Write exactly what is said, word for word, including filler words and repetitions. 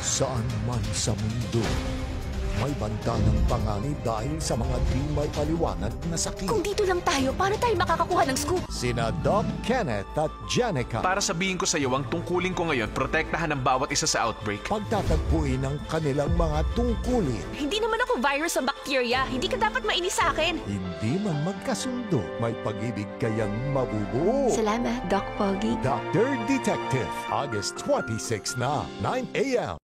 Saan man sa mundo, may banta ng panganib dahil sa mga di may paliwanag na sakit. Kung dito lang tayo, paano tayo makakakuha ng scoop? Sina Doc Kenneth at Jenica. Para sabihin ko sa iyo, ang tungkulin ko ngayon, protektahan ang bawat isa sa outbreak. Pagtatagpuin ang kanilang mga tungkulin. Hindi naman ako virus o bacteria. Hindi ka dapat mainis sa akin. Hindi man magkasundo, may pag-ibig kayang mabubuo. Salamat, Doc Pogi. Doctor Detective, August twenty-sixth na, nine a m